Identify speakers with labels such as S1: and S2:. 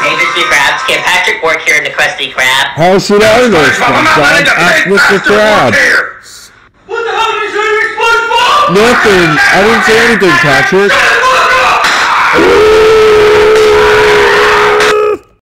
S1: Hey, Mr. Krabs, can Patrick work here in the Krusty Krab?
S2: How should I know, SpongeBob? Ask Mr. Krabs.
S3: What the hell did you say to me, SpongeBob?
S2: Nothing. I didn't say anything, Patrick.